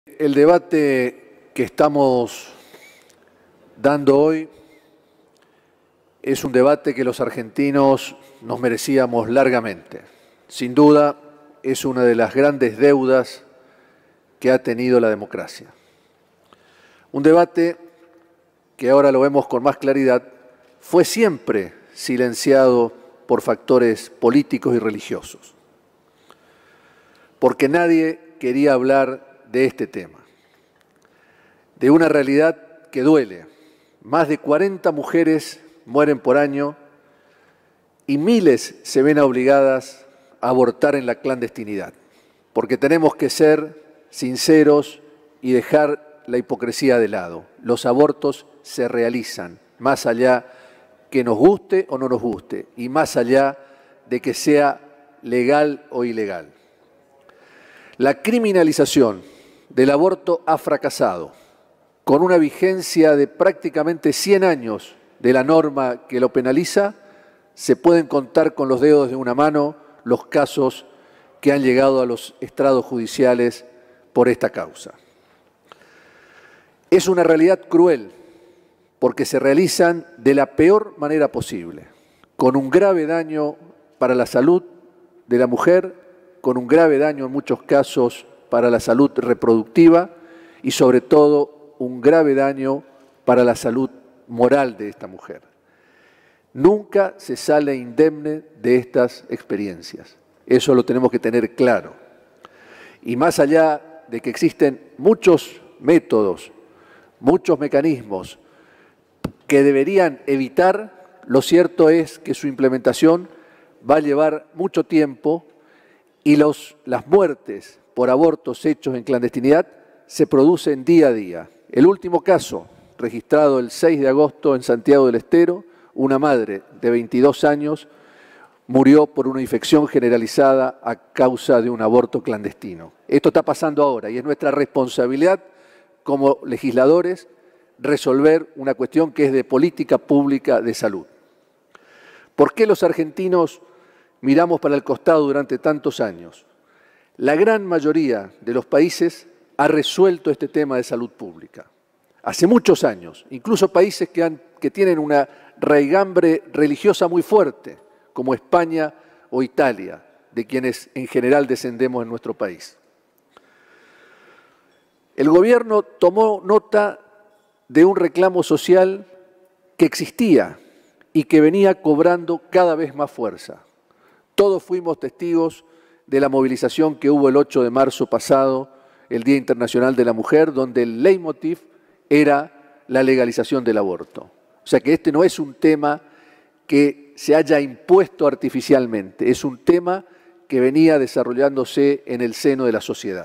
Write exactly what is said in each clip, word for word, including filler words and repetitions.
El debate que estamos dando hoy es un debate que los argentinos nos merecíamos largamente. Sin duda, es una de las grandes deudas que ha tenido la democracia. Un debate que ahora lo vemos con más claridad, fue siempre silenciado por factores políticos y religiosos, porque nadie quería hablar de este tema, de una realidad que duele. Más de cuarenta mujeres mueren por año y miles se ven obligadas a abortar en la clandestinidad, porque tenemos que ser sinceros y dejar la hipocresía de lado. Los abortos se realizan, más allá que nos guste o no nos guste, y más allá de que sea legal o ilegal. La criminalización del aborto ha fracasado, con una vigencia de prácticamente cien años de la norma que lo penaliza. Se pueden contar con los dedos de una mano los casos que han llegado a los estrados judiciales por esta causa. Es una realidad cruel, porque se realizan de la peor manera posible, con un grave daño para la salud de la mujer, con un grave daño en muchos casos para la salud reproductiva y sobre todo un grave daño para la salud moral de esta mujer. Nunca se sale indemne de estas experiencias, eso lo tenemos que tener claro. Y más allá de que existen muchos métodos, muchos mecanismos que deberían evitar, lo cierto es que su implementación va a llevar mucho tiempo y los, las muertes por abortos hechos en clandestinidad se producen día a día. El último caso, registrado el seis de agosto en Santiago del Estero, una madre de veintidós años murió por una infección generalizada a causa de un aborto clandestino. Esto está pasando ahora y es nuestra responsabilidad como legisladores resolver una cuestión que es de política pública de salud. ¿Por qué los argentinos miramos para el costado durante tantos años? La gran mayoría de los países ha resuelto este tema de salud pública. Hace muchos años, incluso países que, han, que tienen una raigambre religiosa muy fuerte, como España o Italia, de quienes en general descendemos en nuestro país. El gobierno tomó nota de un reclamo social que existía y que venía cobrando cada vez más fuerza. Todos fuimos testigos de la movilización que hubo el ocho de marzo pasado, el Día Internacional de la Mujer, donde el leitmotiv era la legalización del aborto. O sea que este no es un tema que se haya impuesto artificialmente, es un tema que venía desarrollándose en el seno de la sociedad.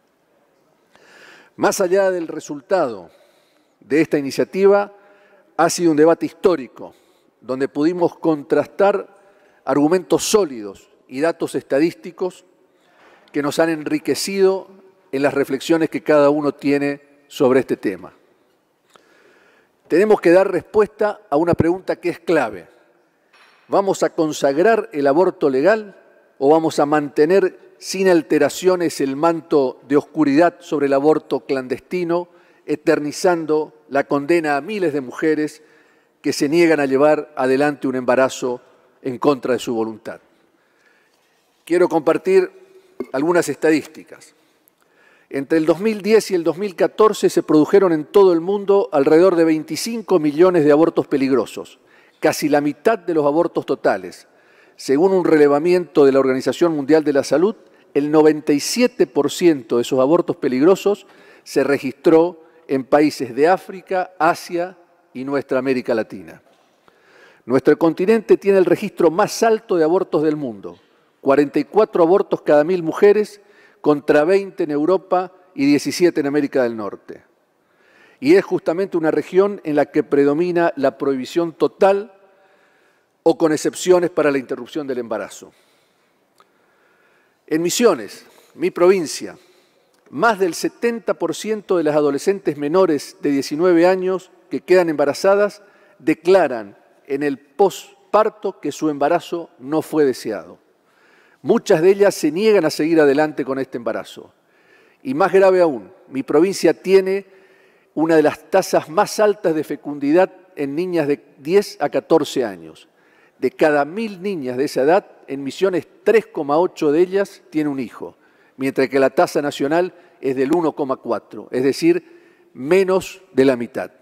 Más allá del resultado de esta iniciativa, ha sido un debate histórico, donde pudimos contrastar argumentos sólidos y datos estadísticos que nos han enriquecido en las reflexiones que cada uno tiene sobre este tema. Tenemos que dar respuesta a una pregunta que es clave. ¿Vamos a consagrar el aborto legal o vamos a mantener sin alteraciones el manto de oscuridad sobre el aborto clandestino, eternizando la condena a miles de mujeres que se niegan a llevar adelante un embarazo en contra de su voluntad? Quiero compartir algunas estadísticas. Entre el dos mil diez y el dos mil catorce se produjeron en todo el mundo alrededor de veinticinco millones de abortos peligrosos, casi la mitad de los abortos totales. Según un relevamiento de la Organización Mundial de la Salud, el noventa y siete por ciento de esos abortos peligrosos se registró en países de África, Asia y nuestra América Latina. Nuestro continente tiene el registro más alto de abortos del mundo, cuarenta y cuatro abortos cada mil mujeres contra veinte en Europa y diecisiete en América del Norte. Y es justamente una región en la que predomina la prohibición total o con excepciones para la interrupción del embarazo. En Misiones, mi provincia, más del setenta por ciento de las adolescentes menores de diecinueve años que quedan embarazadas declaran en el posparto que su embarazo no fue deseado. Muchas de ellas se niegan a seguir adelante con este embarazo. Y más grave aún, Mi provincia tiene una de las tasas más altas de fecundidad en niñas de diez a catorce años. De cada mil niñas de esa edad, en Misiones tres coma ocho de ellas tiene un hijo, mientras que la tasa nacional es del uno coma cuatro, es decir, menos de la mitad.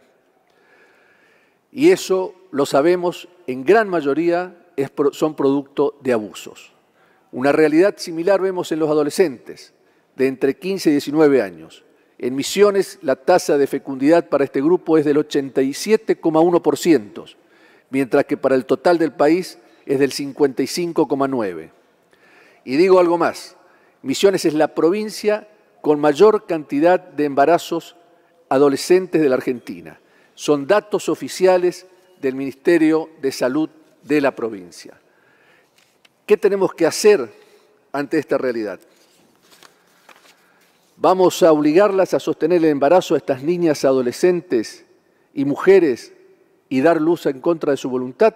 Y eso, lo sabemos, en gran mayoría es, son producto de abusos. Una realidad similar vemos en los adolescentes, de entre quince y diecinueve años. En Misiones, la tasa de fecundidad para este grupo es del ochenta y siete coma uno por ciento, mientras que para el total del país es del cincuenta y cinco coma nueve por ciento. Y digo algo más, Misiones es la provincia con mayor cantidad de embarazos adolescentes de la Argentina. Son datos oficiales del Ministerio de Salud de la provincia. ¿Qué tenemos que hacer ante esta realidad? ¿Vamos a obligarlas a sostener el embarazo a estas niñas, adolescentes y mujeres y dar luz en contra de su voluntad?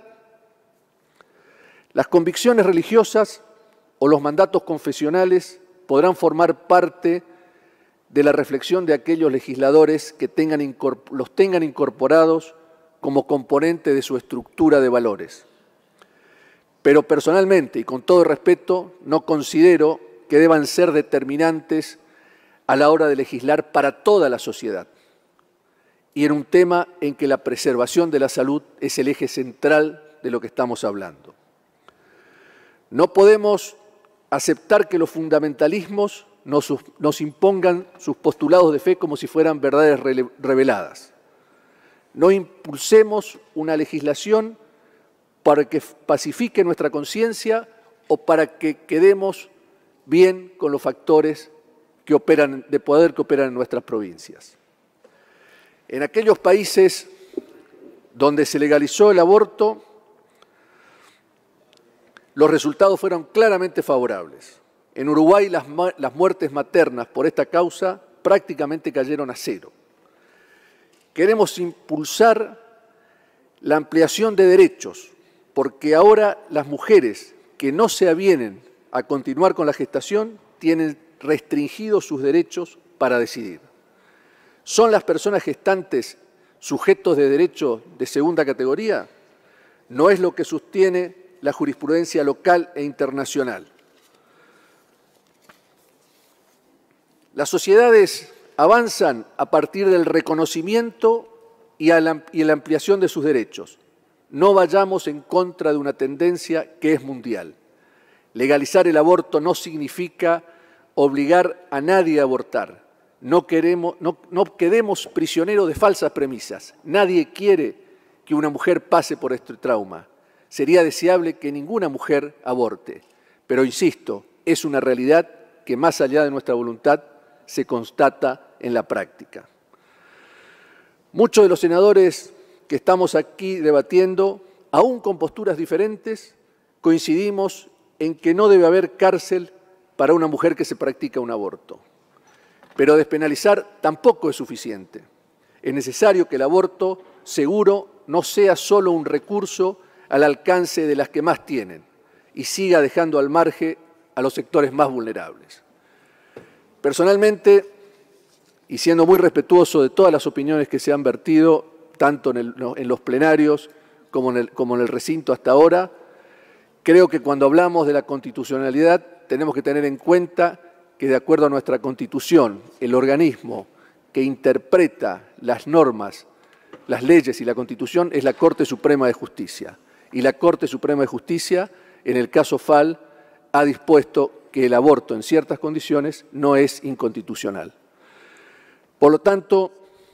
Las convicciones religiosas o los mandatos confesionales podrán formar parte de la reflexión de aquellos legisladores que tengan, los tengan incorporados como componente de su estructura de valores. Pero personalmente, y con todo respeto, no considero que deban ser determinantes a la hora de legislar para toda la sociedad, y en un tema en que la preservación de la salud es el eje central de lo que estamos hablando. No podemos aceptar que los fundamentalismos nos, nos impongan sus postulados de fe como si fueran verdades reveladas. No impulsemos una legislación para que pacifique nuestra conciencia o para que quedemos bien con los factores que operan, de poder que operan en nuestras provincias. En aquellos países donde se legalizó el aborto, los resultados fueron claramente favorables. En Uruguay las, las muertes maternas por esta causa prácticamente cayeron a cero. Queremos impulsar la ampliación de derechos, porque ahora las mujeres que no se avienen a continuar con la gestación tienen restringidos sus derechos para decidir. ¿Son las personas gestantes sujetos de derecho de segunda categoría? No es lo que sostiene la jurisprudencia local e internacional. Las sociedades avanzan a partir del reconocimiento y a la, y la ampliación de sus derechos. No vayamos en contra de una tendencia que es mundial. Legalizar el aborto no significa obligar a nadie a abortar. No, queremos, no, no quedemos prisioneros de falsas premisas. Nadie quiere que una mujer pase por este trauma. Sería deseable que ninguna mujer aborte. Pero insisto, es una realidad que más allá de nuestra voluntad se constata en la práctica. Muchos de los senadores que estamos aquí debatiendo, aún con posturas diferentes, coincidimos en que no debe haber cárcel para una mujer que se practica un aborto. Pero despenalizar tampoco es suficiente. Es necesario que el aborto seguro no sea solo un recurso al alcance de las que más tienen y siga dejando al margen a los sectores más vulnerables. Personalmente, y siendo muy respetuoso de todas las opiniones que se han vertido, tanto en, el, en los plenarios como en, el, como en el recinto hasta ahora, creo que cuando hablamos de la constitucionalidad tenemos que tener en cuenta que de acuerdo a nuestra Constitución, el organismo que interpreta las normas, las leyes y la Constitución es la Corte Suprema de Justicia. Y la Corte Suprema de Justicia, en el caso Fall, ha dispuesto que el aborto en ciertas condiciones no es inconstitucional. Por lo tanto,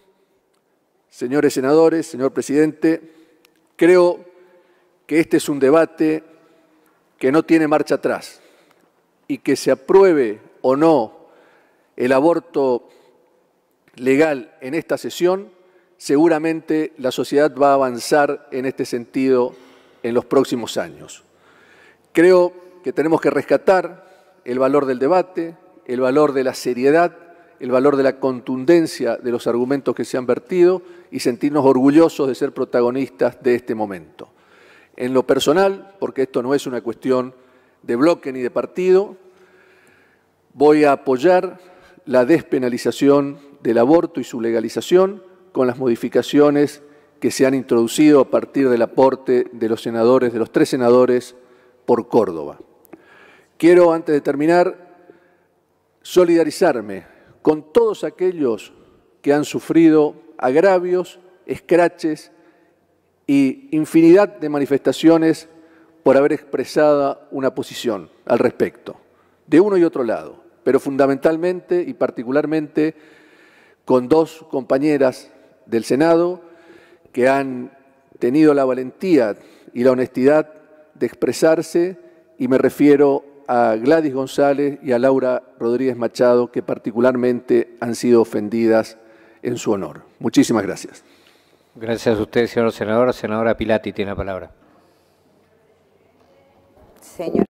señores senadores, señor presidente, creo que este es un debate que no tiene marcha atrás y que se apruebe o no el aborto legal en esta sesión, seguramente la sociedad va a avanzar en este sentido en los próximos años. Creo que tenemos que rescatar el valor del debate, el valor de la seriedad, el valor de la contundencia de los argumentos que se han vertido y sentirnos orgullosos de ser protagonistas de este momento. En lo personal, porque esto no es una cuestión de bloque ni de partido, voy a apoyar la despenalización del aborto y su legalización, con las modificaciones que se han introducido a partir del aporte de los senadores, de los tres senadores por Córdoba. Quiero, antes de terminar, solidarizarme con todos aquellos que han sufrido agravios, escraches y infinidad de manifestaciones por haber expresado una posición al respecto, de uno y otro lado, pero fundamentalmente y particularmente con dos compañeras del Senado que han tenido la valentía y la honestidad de expresarse, y me refiero a Gladys González y a Laura Rodríguez Machado, que particularmente han sido ofendidas en su honor. Muchísimas gracias. Gracias a usted, señor senador. Senadora Pilati tiene la palabra. Señor.